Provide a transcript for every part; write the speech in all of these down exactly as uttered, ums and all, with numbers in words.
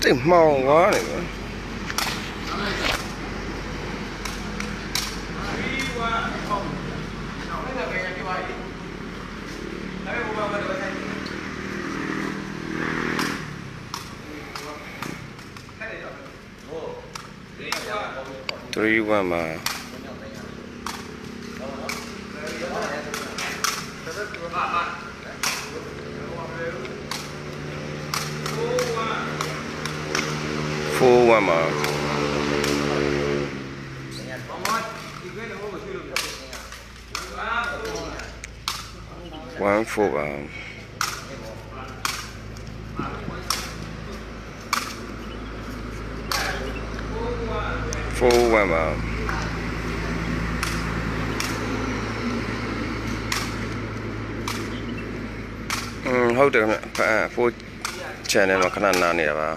Take more water. Three one mile. Four one mile. One four mile. Four one mile. Hmm, hold on. Uh, four channel mà khả năng nào nè bà.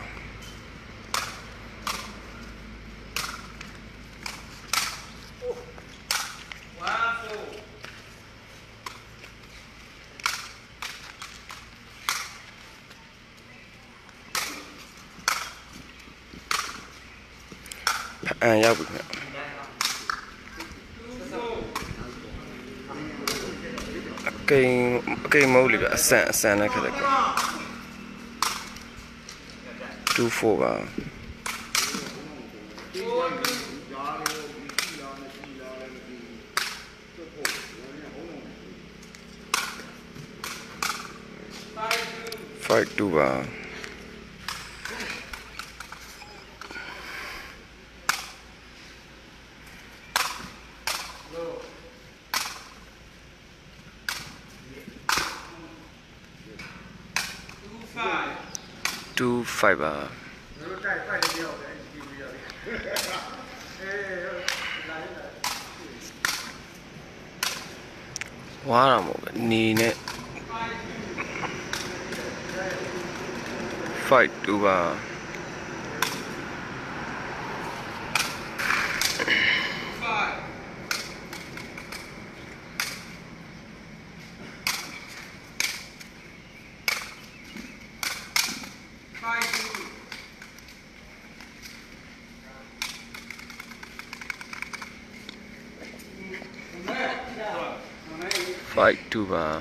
À, giao bị cây cây màu lì cả sáng sáng này cái đấy two four ba five two ba two five ba wow mo ni ne five two ba five two ba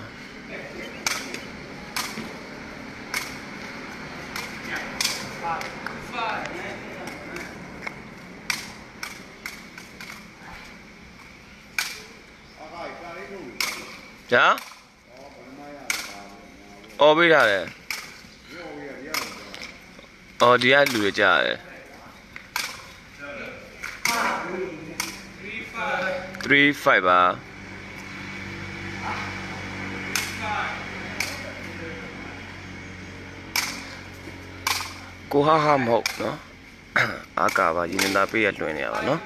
dạ ô biết ra đấy ô đi ăn lười chả đấy three five ba cô ha ha một nó à cả và gì nên ta bây giờ luyện này nó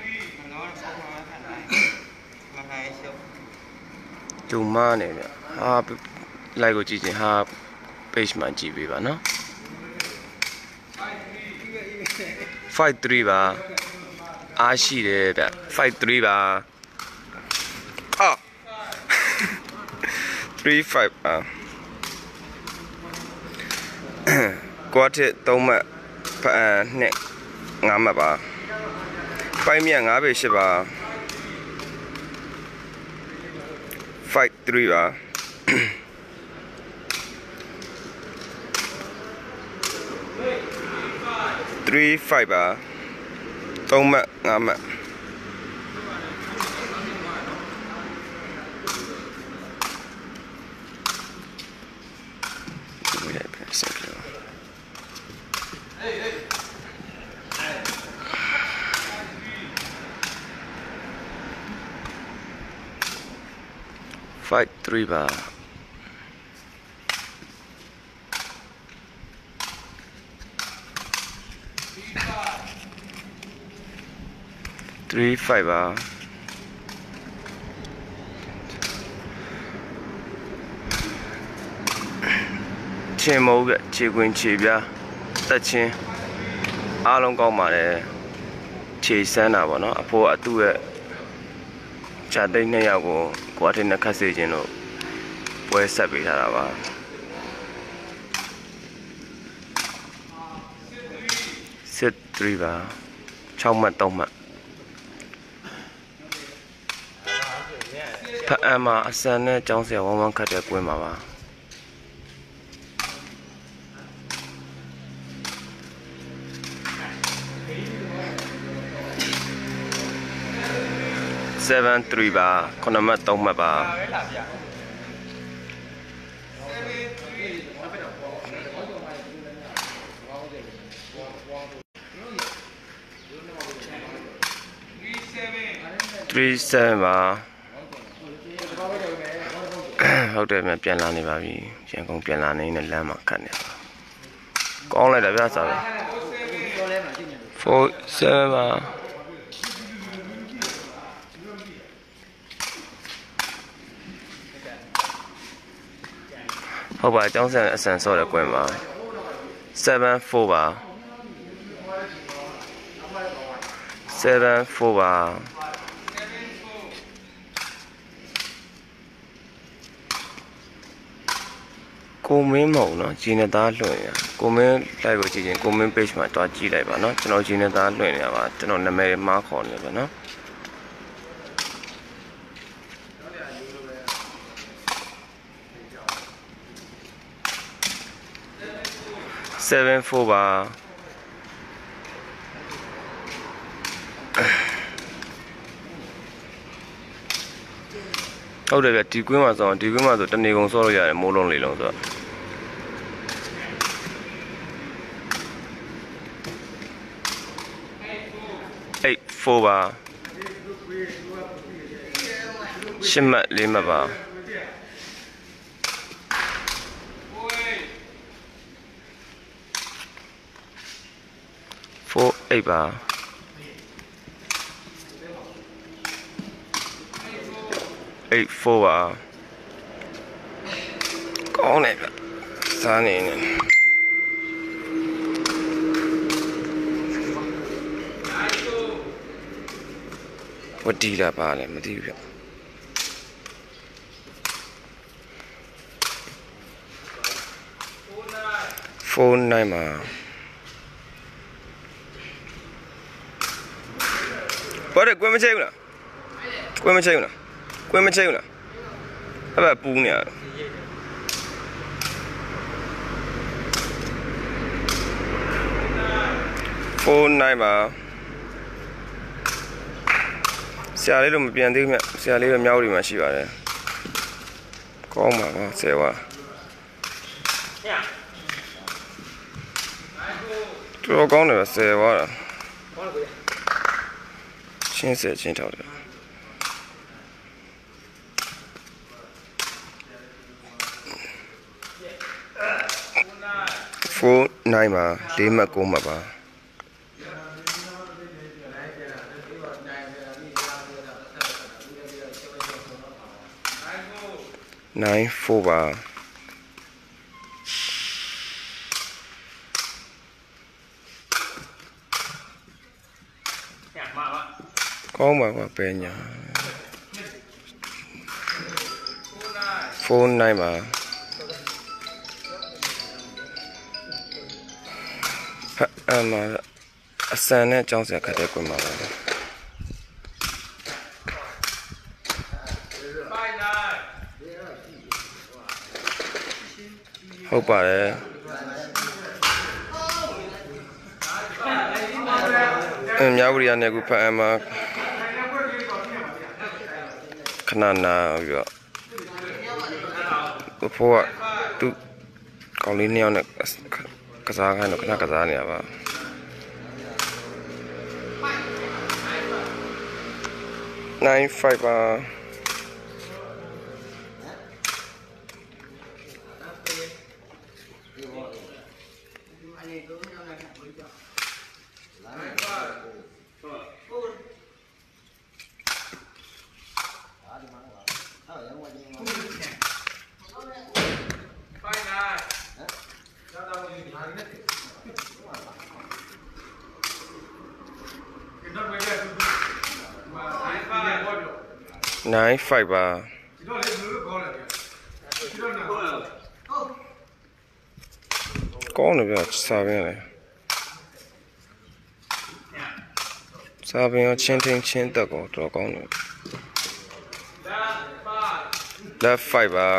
chùm ma này ha lại có chỉ ha page mà chỉ bị bạn nó five three ba à xí đấy bạn five three ba à three five ba qua thế tao mà phải nè ngắm mà ba phải miệng ngắm về xem ba five three ba three five ba tao mà ngắm mà five three ba three five ba trên mẫu cái chỉ quyền chỉ bia tất nhiên alo câu mà để chỉ xem nào bọn nó phố ở tu cái trả đây này à của quá trình nó khai sinh trên nó quay sắp bị thả ba sit three ပါ6မှတ်3မှတ်ဖတ်အမ်းမှာအစံနဲ့ကျောင်းဆရာဝမ်းဝမ်းခတ်တဲ့ကွင်းမှာပါ seven three ပါ9မှတ်3မှတ်ပါthree seven ပါဟုတ်တယ်မြန်ပြန်လာနေပါပြီရန်ကုန်ပြန်လာနေတဲ့လမ်းမှာခတ်နေပါကောင်းလိုက်တာဗျာစာပဲ four seven ပါဟုတ်ပါကျောင်းဆန်အဆန်ဆော့တဲ့ကွင်းပါ seven four ပါ seven four ပါကိုမင်းမဟုတ်နော်ဂျင်းနဲ့သားလွှင့်ရကိုမင်းလိုက်ကိုကြည့်ချင်းကိုမင်း page မှာတွားကြည့်လိုက်ပါနော်ကျွန်တော်ဂျင်းနဲ့သားလွှင့်နေရပါကျွန်တော်နာမည်မှားခေါ်နေပါနော် seven four ပါဟုတ်တယ်ဗျဒီကွင်းမှာဆိုဒီကွင်းမှာဆိုတနေကုန်ဆော့လို့ရတယ်မိုးလုံးလေးလုံးဆိုeight four ပါရှစ်မှတ်လေးမှတ်ပါ four eight ပါ eight four ပါကောင်းတယ်ဗျစားနေနေဝတီလာပါလေမသိဘူးဗျ four nine ပါဘာလဲကွင်းမချိဘူးလားကွင်းမချိဘူးလားကွင်းမချိဘူးလားအဲ့ဒါပူးနေရ four nine ပါဆရာလေးတို့မပြန်သေးဘူးမြဆရာလေးပဲမြောက်ဒီမှာရှိပါတယ်ကောင်းပါပါဆယ်ဝါတော်ကောင်းတယ်ဆယ်ဝါတာချင်းဆယ်ချင်းထောက်တယ်four nine ပါလေးမှတ်9မှတ်ပါnine four ပါကောင်းပါပါပဲညာ four nine ပါအမအစံနဲ့ကျောင်းဆရာခတ်တဲ့ကွန်ပါပါဟုတ်ပါတယ်အမြောက်ရီကနေခုဖတ်အမခဏနာပြီးတော့ဘဖို့ကသူကောင်းလေးနှစ်ယောက်နဲ့ကစားခိုင်းတော့ခဏကစားနေရပါnine five ပါnine five ပါကောင်းတယ်ဗျာစားပဲလေစားပင်ရောချင်းထင်းချင်းတက်ကောတော်ကောင်းတယ် left five ပါ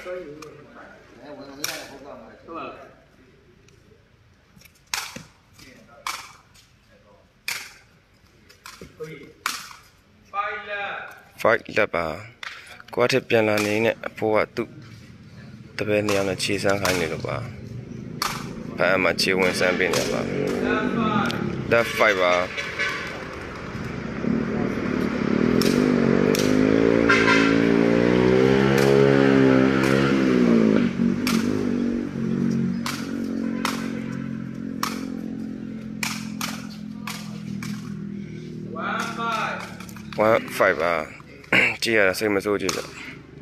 five left ပါကိုယ့်ထက်ပြန်လာနေနဲ့အဖိုးကသူ့တပည့်နေရာနဲ့ခြေစမ်းခိုင်းနေလို့ပါဖမ်းမှာခြေဝင်စမ်းပေးနေပါ left five ပါ one five ပါကြည့်ရတာစိတ်မစိုးကြည့်တော့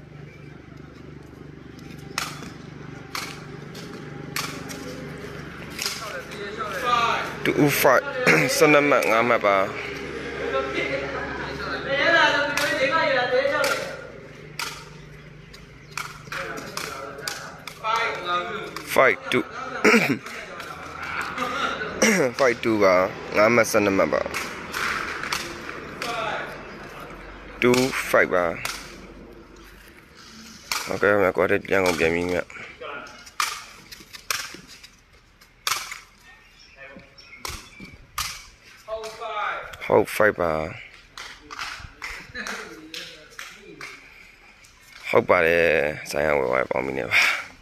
two five စနမငါမပါ five two five two ပါငါမစနမပါtwo five ပါโอเคमैं कोरेပြန်ကုန်ပြန်ပြီမြတ်ဟုတ်fiveပါဟုတ်ပါတယ်ဆိုင်ရဝယ်ဝယ်ပေါင်းမိနေပါ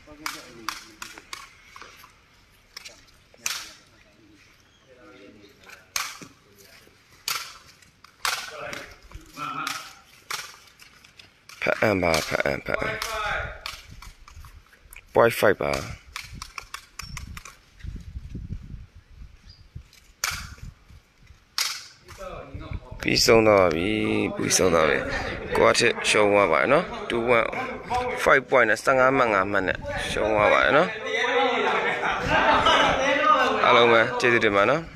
ဖတ်အံပါဖတ်အံဖတ်အံ point five ပါပြီးဆုံးတော့ပြီပြီးဆုံးတော့ပြီကိုယ့်အထက်ရှုံးသွားပါတယ်နော်two one five point နဲ့fifteenမှတ်fiveမှတ်နဲ့ရှုံးသွားပါတယ်နော်အားလုံးပဲကျေးဇူးတင်ပါနော်